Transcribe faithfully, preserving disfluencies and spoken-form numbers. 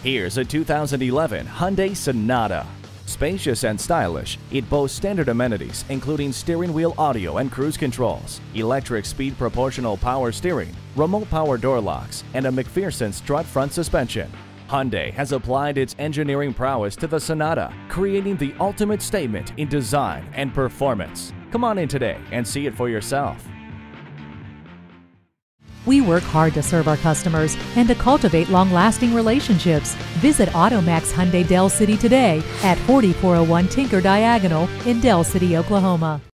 Here's a two thousand eleven Hyundai Sonata. Spacious and stylish, it boasts standard amenities including steering wheel audio and cruise controls, electric speed proportional power steering, remote power door locks, and a McPherson strut front suspension. Hyundai has applied its engineering prowess to the Sonata, creating the ultimate statement in design and performance. Come on in today and see it for yourself. We work hard to serve our customers and to cultivate long-lasting relationships. Visit Automax Hyundai Del City today at forty-four oh one Tinker Diagonal in Del City, Oklahoma.